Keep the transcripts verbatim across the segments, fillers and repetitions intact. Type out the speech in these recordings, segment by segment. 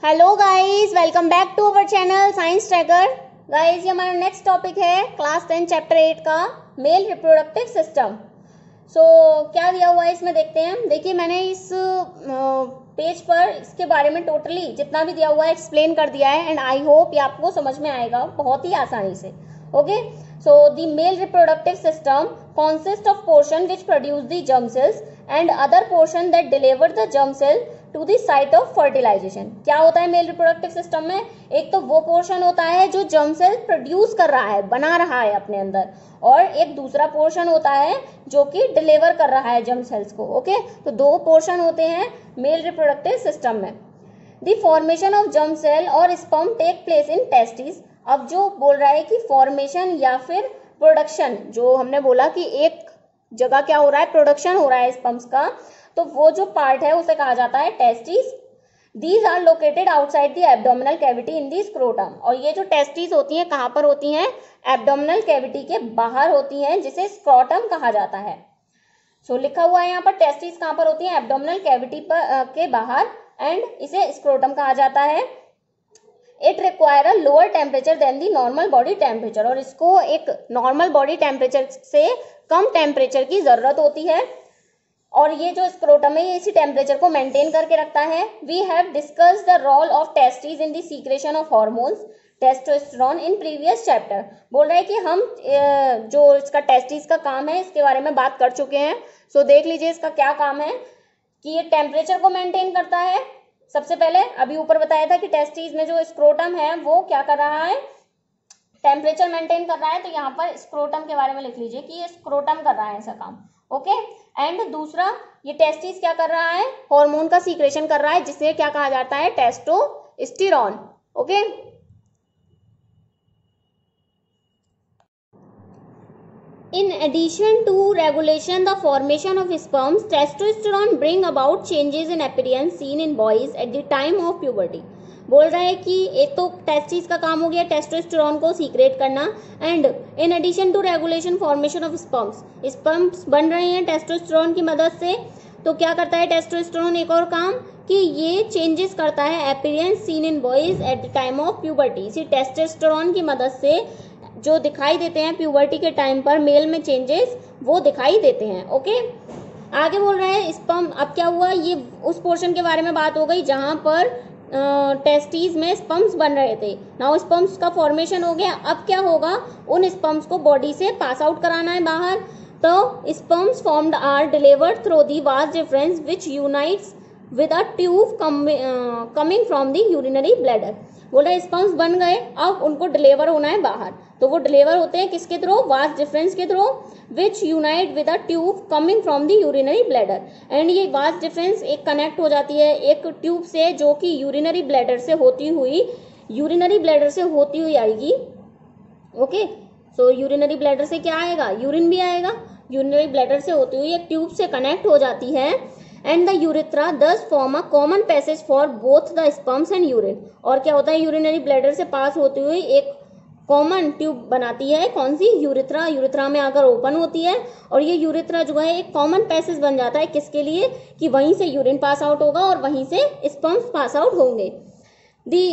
Hello guys, welcome back to our channel science tracker. Guys, ये हमारा next topic है class ten chapter eight का male reproductive system. So क्या दिया हुआ है इसमें देखते हैं। देखिए, मैंने इस पेज पर इसके बारे में टोटली जितना भी दिया हुआ है एक्सप्लेन कर दिया है एंड आई होप ये आपको समझ में आएगा बहुत ही आसानी से। Okay, so the male reproductive system consists of portion which produce the germ cells and other portion that deliver the germ cell to the site of fertilization। क्या होता है मेल रिप्रोडक्टिव सिस्टम में? एक तो वो पोर्शन होता है जो जर्म सेल प्रोड्यूस कर रहा है, बना रहा है अपने अंदर, और एक दूसरा पोर्शन होता है जो कि डिलीवर कर रहा है जर्म सेल्स को। ओके, तो दो पोर्शन होते हैं मेल रिप्रोडक्टिव सिस्टम में। The formation of germ cell और sperm take place in testis. अब जो बोल रहा है कि फॉर्मेशन या फिर प्रोडक्शन, जो हमने बोला कि एक जगह क्या हो रहा है, प्रोडक्शन हो रहा है स्पर्म्स का, तो वो जो पार्ट है उसे कहा जाता है testis. These are located outside the abdominal cavity in the scrotum. और ये जो टेस्टिस होती हैं कहाँ पर होती हैं? एब्डोमिनल कैविटी के बाहर होती हैं, जिसे स्क्रोटम कहा जाता है। सो so, लिखा हुआ है यहाँ पर टेस्टिस कहाँ पर होती है? एब्डोमिनल कैविटी पर के बाहर, एंड इसे स्क्रोटम कहा जाता है। It require a lower temperature than the normal body temperature. और इसको एक नॉर्मल बॉडी टेम्परेचर से कम टेम्परेचर की जरूरत होती है, और ये जो स्क्रोटम है ये इसी टेम्परेचर को मेंटेन करके रखता है। We have discussed the role of testis in the secretion of hormones testosterone in previous chapter. बोल रहा है कि हम जो इसका टेस्टिस का काम है इसके बारे में बात कर चुके हैं। सो so, देख लीजिए इसका क्या काम है कि ये टेम्परेचर को मेंटेन करता है। सबसे पहले अभी ऊपर बताया था कि टेस्टिस में जो स्क्रोटम है वो क्या कर रहा है? टेम्परेचर मेंटेन कर रहा है। तो यहाँ पर स्क्रोटम के बारे में लिख लीजिए कि ये स्क्रोटम कर रहा है ऐसा काम। ओके, एंड दूसरा ये टेस्टिस क्या कर रहा है? हार्मोन का सीक्रेशन कर रहा है, जिसे क्या कहा जाता है? Testosterone. Okay, In addition to regulation the formation of sperms, testosterone bring about changes in appearance seen in boys at the time of puberty। बोल रहा है कि एक तो टेस्टिस का काम हो गया टेस्टोस्टेरोन को सीक्रेट करना, and in addition to regulation formation of sperms, sperms बन रहे हैं टेस्टोस्टेरोन की मदद से। तो क्या करता है टेस्टोस्टेरोन? एक और काम कि ये चेंजेस करता है appearance seen in boys at the time of puberty. इसी टेस्टोस्टेरोन की मदद से जो दिखाई देते हैं प्यूबर्टी के टाइम पर मेल में चेंजेस वो दिखाई देते हैं। ओके, आगे बोल रहे हैं स्पर्म। अब क्या हुआ? ये उस पोर्शन के बारे में बात हो गई जहां पर टेस्टिस में स्पर्म्स बन रहे थे। नाउ स्पर्म्स का फॉर्मेशन हो गया। अब क्या होगा? उन स्पर्म्स को बॉडी से पास आउट कराना है बाहर। तो sperms formed are delivered through the vas deferens which unites with a tube coming from the urinary bladder. बोल रहे स्पर्म्स बन गए, अब उनको डिलीवर होना है बाहर। तो वो डिलीवर होते हैं किसके थ्रू? वास्ट डिफरेंस के through, which unite with a tube coming from the urinary bladder. And ये वास्ट डिफरेंस एक कनेक्ट हो जाती है एक ट्यूब से जो कि यूरिनरी ब्लैडर से होती हुई यूरिनरी ब्लैडर से होती हुई आएगी। ओके, सो यूरिनरी ब्लैडर से क्या आएगा? यूरिन भी आएगा। यूरिनरी ब्लैडर से होती हुई एक ट्यूब से कनेक्ट हो जाती है, and the urethra thus form a common passage for both the sperms and urine. और क्या होता है? यूरिनरी ब्लैडर से पास होती हुई एक कॉमन ट्यूब बनाती है। कौन सी? यूरिथ्रा। यूरिथ्रा में आकर ओपन होती है, और ये यूरिथ्रा जो है एक कॉमन पैसेज बन जाता है। किसके लिए? कि वहीं से यूरिन पास आउट होगा और वहीं से स्पर्म्स पास आउट होंगे। The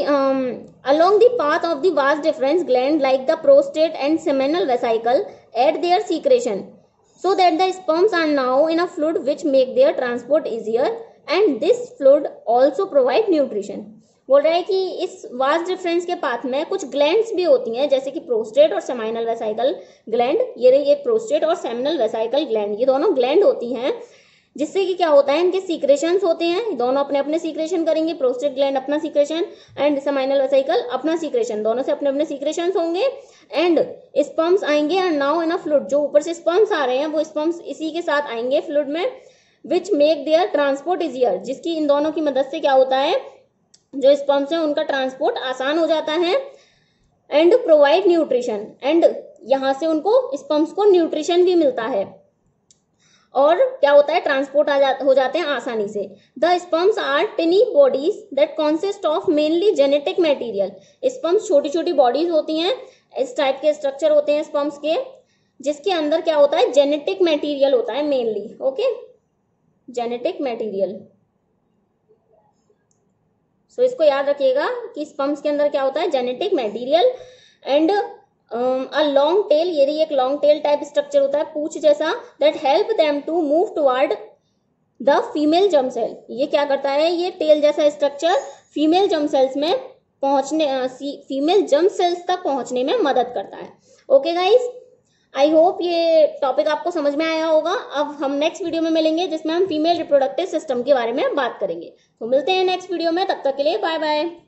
along the path of the vas deferens gland like the prostate and seminal vesicle add their secretion so that the sperms are now in a fluid which make their transport easier, and this fluid also provide nutrition। बोल रहा है कि इस vast deferens के path में कुछ glands भी होती हैं, जैसे कि प्रोस्टेट और सेमिनल वेसिकल ग्लैंड। ये रही एक प्रोस्टेट और सेमिनल वेसिकल ग्लैंड, ये दोनों ग्लैंड होती हैं, जिससे कि क्या होता है? इनके सीक्रेशंस होते हैं। दोनों अपने अपने सीक्रेशन करेंगे। प्रोस्टेट ग्लैंड अपना सीक्रेशन एंड सेमिनल वेसिकल अपना सीक्रेशन, दोनों से अपने अपने सीक्रेशंस होंगे। एंड स्पर्म्स आएंगे and now in a fluid, जो ऊपर से स्पर्म्स आ रहे हैं वो स्पर्म्स इसी के साथ आएंगे फ्लूइड में, which make their transport easier, जिसकी इन दोनों की मदद से क्या होता है? जो स्पर्म्स है उनका ट्रांसपोर्ट आसान हो जाता है। एंड प्रोवाइड न्यूट्रिशन, एंड यहाँ से उनको स्पर्म्स को न्यूट्रिशन भी मिलता है, और क्या होता है? ट्रांसपोर्ट आ जा हो जाते हैं आसानी से। The sperms are tiny bodies that consist of mainly genetic material. Sperms छोटी छोटी बॉडीज होती हैं, इस टाइप के स्ट्रक्चर होते हैं स्पर्म्स के, जिसके अंदर क्या होता है? जेनेटिक मटेरियल होता है mainly. Okay, genetic material. So इसको याद रखिएगा कि स्पर्म्स के अंदर क्या होता है, genetic material and a long tail, ये एक लॉन्ग टेल टाइप स्ट्रक्चर होता है पूछ जैसा, that help them to move toward the female germ cell. ये क्या करता है, ये टेल जैसा स्ट्रक्चर फीमेल जर्म सेल्स में पहुंचने, फीमेल जर्म सेल्स तक पहुंचने में मदद करता है। ओके गाइस, आई होप ये टॉपिक आपको समझ में आया होगा। अब हम नेक्स्ट वीडियो में मिलेंगे जिसमें हम फीमेल रिप्रोडक्टिव सिस्टम के बारे में बात करेंगे। तो मिलते हैं नेक्स्ट वीडियो में, तब तक के लिए बाय बाय।